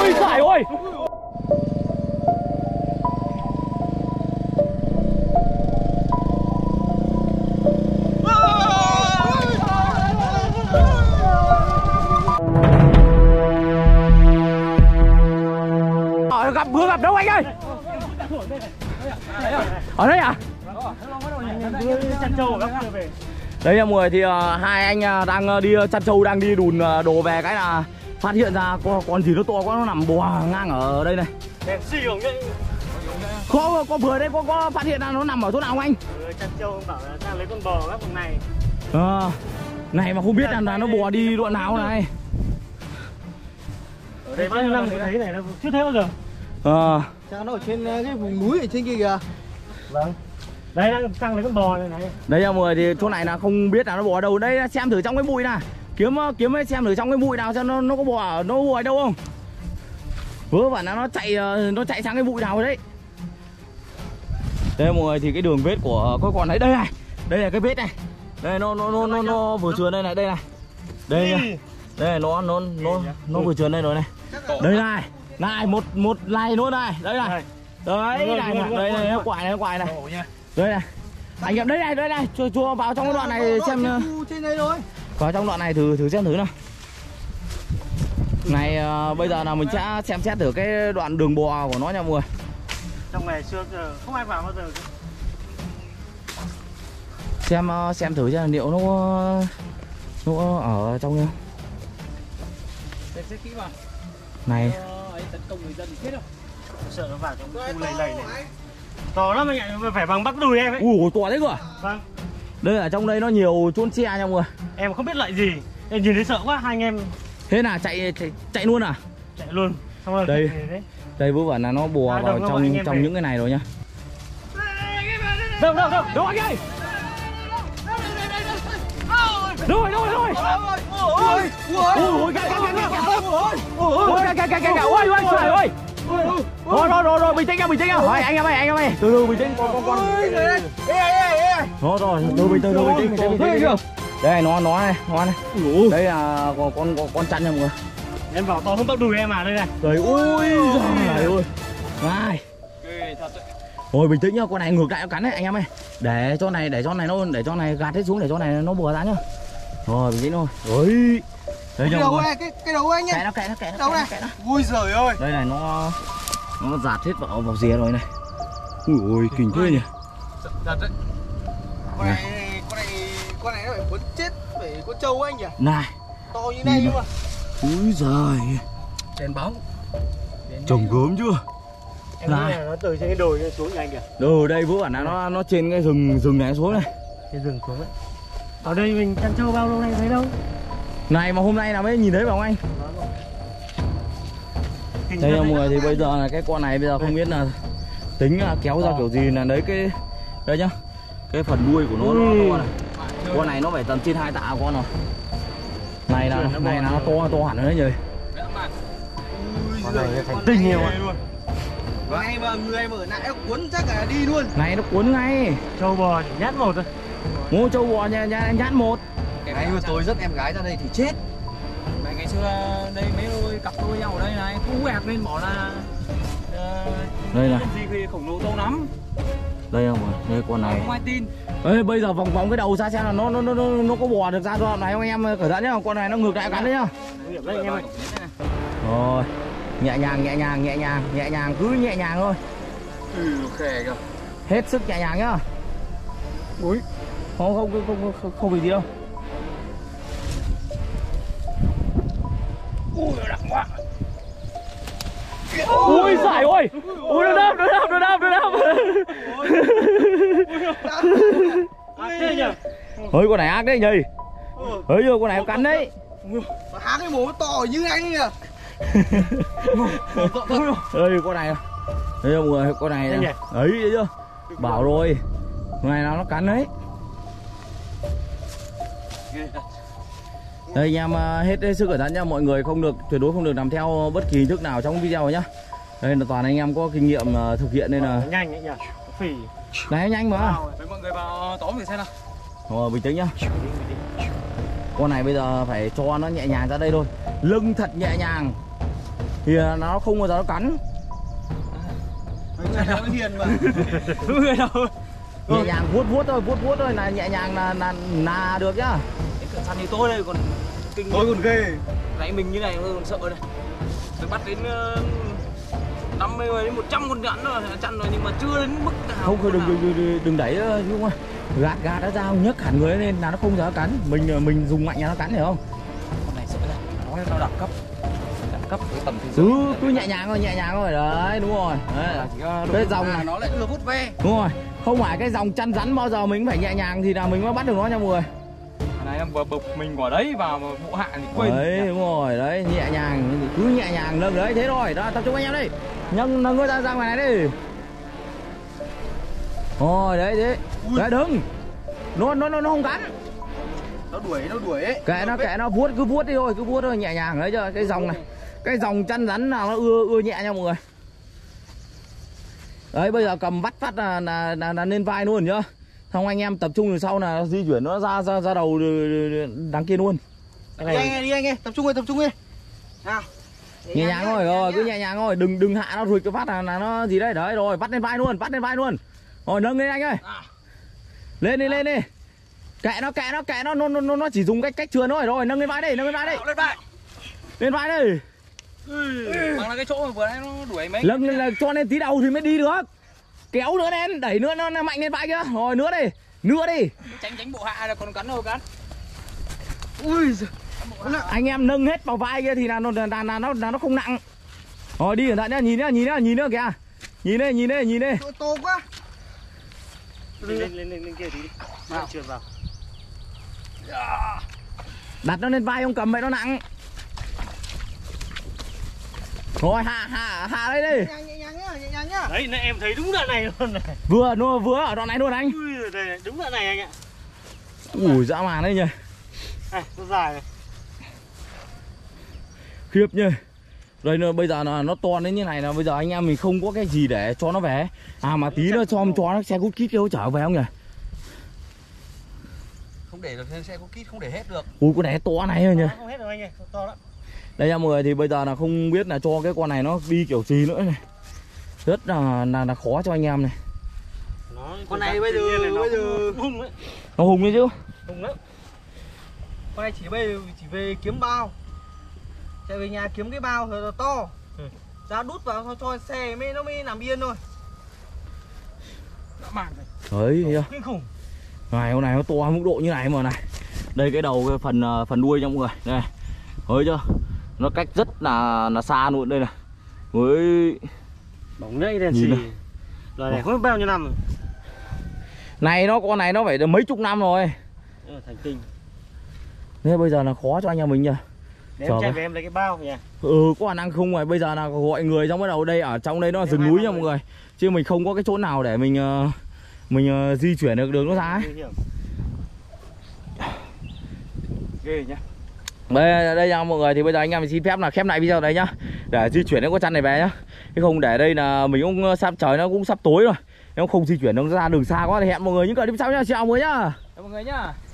Ui giời ơi. Vừa gặp đâu anh ơi? Ở đây à? Đấy mọi người, thì hai anh đang đi chăn trâu, đang đi đùn đồ về, cái là phát hiện ra con gì nó to quá, nó nằm bò ngang ở đây này. Có vừa đây có phát hiện ra nó nằm ở chỗ nào không anh? Chăn trâu bảo là đang lấy con bò các vùng này. Này mà không biết là nó bò đi đoạn nào này. Ở đây bao nhiêu năm mới thấy này, nó chưa thấy bao giờ. Chắc nó ở trên cái vùng núi ở trên kia kìa. Vâng. Đây đang sang lấy con bò này này. Đấy mọi người, thì chỗ này là không biết là nó bò ở đâu. Đây xem thử trong cái bụi này. Kiếm xem thử trong cái bụi nào xem nó có bò ở đâu không. Vớ vẩn là nó chạy sang cái bụi nào rồi đấy. Đây mọi người, thì cái đường vết của cái con đấy, đây này. Đây là cái vết này. Đây nó vừa trườn đây này, đây này. Đây này. Đây nó vừa trườn đây rồi này. Đây này. Này một này nữa này, đây này. Đấy này, đây này, nó quải này. Đây này. Anh em đây này, chua vào trong cái đoạn này xem. Trên đây rồi. Vào trong đoạn này thử xem thử nào. Này bây giờ là mình sẽ xem xét thử cái đoạn đường bò của nó nha mọi người. Trong này xưa giờ không ai vào bao giờ. Xem thử xem liệu nó ở trong không. Xem kỹ vào. Này. Tấn công người dân thì chết đâu. Sợ nó vào trong khu lầy này. To lắm anh ạ, phải bằng bắp đùi em ấy. Ui to đấy cơ à? Vâng. Đây ở trong đây nó nhiều chôn xe nha mọi người. Em không biết loại gì, em nhìn thấy sợ quá, hai anh em. Thế là chạy luôn à? Chạy luôn. Xong rồi đây vớ vẩn là nó bò vào trong những cái này rồi nhá. Đâu anh ơi. Rồi. Ôi trời ơi. Rồi bình tĩnh nha. Hỏi anh em ơi. Từ bình tĩnh con. Rồi bình tĩnh. Đây nó này. Đây là con chăn nha mọi người. Em vào to hơn bắp đùi em à, đây này. Trời ơi giời ơi. Này. Thôi bình tĩnh nhá, con này ngược lại nó cắn đấy anh em ơi. Để cho này gạt hết xuống, để cho này nó bừa ra nhá. Rồi bình tĩnh thôi. Ơi. Đây cái đầu này, cái đầu anh nhá. Kệ nó. Đầu này. Ui giời ơi. Đây này nó giạt hết vào rìa rồi này. Ui ôi kinh thế nhỉ. Giạt đấy. Con này nó phải quấn chết phải con trâu anh nhỉ. Này. To như này luôn mà. Úi giời. Đèn bóng. Trông gớm chưa? Em nghĩ là nó từ trên cái đồi xuống như anh kìa. Đây vớ vẩn là nó trên cái rừng này xuống này. Cái rừng xuống đấy. Ở đây mình chăn trâu bao lâu nay thấy đâu? Này mà hôm nay là mới nhìn thấy phải không anh? Đây mọi người, thì bây giờ là cái con này bây giờ không biết là tính là kéo ra kiểu gì là đấy cái đây nhá. Cái phần đuôi của nó to này. Con này nó phải tầm trên 2 tạ con rồi. Này là nó to hẳn đấy nhỉ. Con này thành tinh nhiều ạ. Ngay mà người mở lại nó cuốn chắc là đi luôn. Này nó cuốn ngay. Trâu bò nhát một thôi. Mua trâu bò nhát một. Cái này mà tôi dắt em gái ra đây thì chết. Mày ngày xưa đây mấy đôi cặp đôi nhau ở đây này, cú hẹp lên bảo là đây này. gì khổng lồ to lắm. Đây không, đây con này. Không ai tin. Ê, bây giờ vòng cái đầu ra xem là nó có bò được ra đoạn này không anh em, cẩn thận nhá, con này nó ngược lại cắn đấy nhá. Đấy anh em ơi. Rồi. Nhẹ nhàng, cứ nhẹ nhàng thôi. Khè kìa. Hết sức nhẹ nhàng nhá. Ui. Không bị gì đâu. Ui nặng quá. Ui giời ơi. Ui nó đâm. Ôi con này ác đấy nhỉ. Ơi giờ con này cắn đấy. Há cái mồm nó to như anh kìa. Ơi con này. Đây mọi người, con này ấy thấy chưa? Bảo rồi. Con này nó cắn đấy. Đây anh em hết sức cẩn thận nha mọi người, tuyệt đối không được làm theo bất kỳ hình thức nào trong video nhá. Đây là toàn anh em có kinh nghiệm thực hiện nên là nhanh đấy nhỉ. Phỉ. Này nhanh mà. Với mọi người vào tóm thử xem nào. Rồi bình tĩnh nhá. Con này bây giờ phải cho nó nhẹ nhàng ra đây thôi. Lưng thật nhẹ nhàng. thì nó không bao giờ nó cắn. Người nào hiền mà. Người đâu. Nhẹ nhàng vuốt thôi là nhẹ nhàng là được nhá. Cái cửa săn như tôi đây còn kinh. Tôi còn ghê. Nãy mình như này còn sợ đây. Tôi bắt đến 50 đến 100 con rắn rồi chăn rồi nhưng mà chưa đến mức nào. Không đừng đẩy đúng không? Gạt nó ra nhấc hẳn người lên là nó không dám cắn. Mình dùng mạnh là nó cắn hiểu không? Con này sợ này. Nó đẳng cấp. Đẳng cấp cái tầm thế giới. Cứ nhẹ nhàng thôi đấy, đúng rồi. Đấy. Cái dòng này nó lại lừa hút ve. đúng rồi. Không phải cái dòng chăn rắn bao giờ mình phải nhẹ nhàng thì là mình mới bắt được nó nha mọi người. Cái này là bực mình quả đấy vào vụ hạ thì quên. Đấy đúng rồi, đấy nhẹ nhàng cứ nhẹ nhàng nâng đấy thế rồi. Đó tập trung anh em đi. Nâng người ra ngoài này đi. Rồi đấy thế. Đấy đừng. Nó không cắn. Nó đuổi ấy. Kệ nó vuốt đi thôi, cứ vuốt thôi nhẹ nhàng đấy chưa? Cái dòng này. Cái dòng chăn rắn nào nó ưa nhẹ nha mọi người. Đấy bây giờ cầm vắt phát là lên vai luôn nhá. Xong anh em tập trung từ sau là di chuyển nó ra đầu đằng kia luôn. Đi anh ơi, tập trung đi. Nào. Nhẹ nhàng thôi, rồi cứ nhẹ nhàng thôi, đừng hạ nó rụt cái phát là nó gì đấy. Đấy rồi, vắt lên vai luôn. Rồi nâng lên anh ơi. Lên đi. Kệ nó chỉ dùng cách trườn thôi. Rồi nâng lên vai đi. Lên vai. Lên vai đi. Bằng là cái chỗ mà vừa nãy nó đuổi mấy. Lâng là cho lên tí đầu thì mới đi được. Kéo nữa lên, đẩy nữa nó mạnh lên vai kia. Rồi nữa đi. Tránh bộ hạ là còn cắn đâu cắn. Ui giời. Anh em nâng hết vào vai kia thì là nó không nặng. Rồi đi cẩn thận nhá, nhìn nữa kìa. Nhìn đi. To quá. Lên kia tí đi. Nào trượt vào. Đặt nó lên vai ông cầm vậy nó nặng. Rồi hạ đây đi. Nhẹ nhàng nhá. Đấy, em thấy đúng đoạn này luôn này. Vừa ở đoạn này luôn anh. Ui đây, đúng đoạn này anh ạ. Ui dã man đấy nhỉ. Này, nó dài này. Khiếp nhỉ. Đây nó bây giờ là nó to đến như này là bây giờ anh em mình không có cái gì để cho nó về. À mà tí nữa cho nó xe cút kít kêu trở về không nhỉ? Không để được xe có kít, không để hết được. Ui con này to này rồi nhỉ. Không hết rồi anh ơi, to lắm. Đây nha mọi người, thì bây giờ là không biết là cho cái con này nó đi kiểu gì nữa này. Rất là khó cho anh em này. Con này bây giờ hung đấy. Nó hùng đấy chứ. Hùng lắm. Con này chỉ về kiếm bao. Chạy về nhà kiếm cái bao thật là to. Ra đút vào cho xe nó mới nằm yên thôi. Đã màn Đấy rồi. Kinh khủng. này con này nó to mức độ như này mà này. Đây cái đầu cái phần đuôi nha mọi người. Đây. Thấy chưa? Nó cách rất là xa luôn đây này. Với Bóng đấy đèn xì. Loài này không biết bao nhiêu năm rồi. này con này nó phải được mấy chục năm rồi. Thành tinh. Thế bây giờ là khó cho anh em mình nhỉ. Để em chạy về em lấy cái bao nhỉ. Có khả năng không rồi. Bây giờ là gọi người xong bắt đầu đây ở trong đây nó là rừng núi nha mọi người. Chứ mình không có cái chỗ nào để mình di chuyển được đường nó ra ấy. Ghê nhá. Đây nha mọi người, thì bây giờ anh em mình xin phép là khép lại video đấy nhá. Để di chuyển đến con chăn này về nhá. Chứ không để đây là mình cũng sắp trời nó cũng sắp tối rồi. Nếu không di chuyển nó ra đường xa quá thì hẹn mọi người những clip sau nhá. Chào mọi người nhá. Chào mọi người nhá.